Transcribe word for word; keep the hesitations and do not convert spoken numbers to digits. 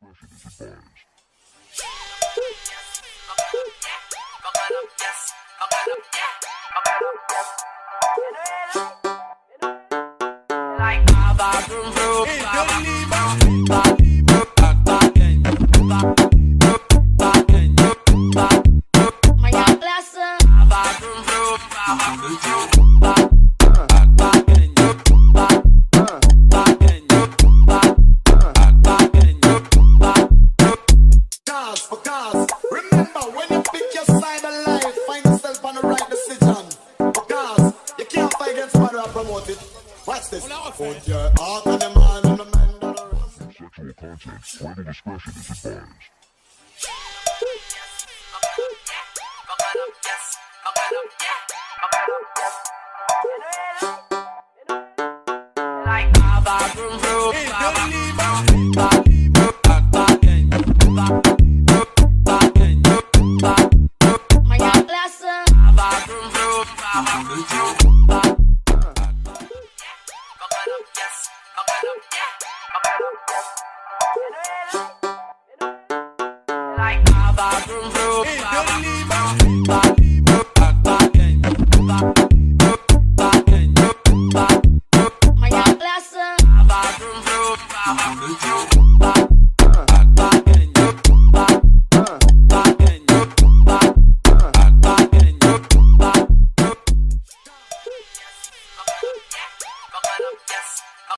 discretion is advised. Like Baba Vroom Vroom, Baba Vroom Vroom. Remember, when you pick your side of life, find yourself on the right decision. Because you can't fight against mother and promote it. Watch this. Put your heart on the man and the man that are Sexual content, parental discretion is advised.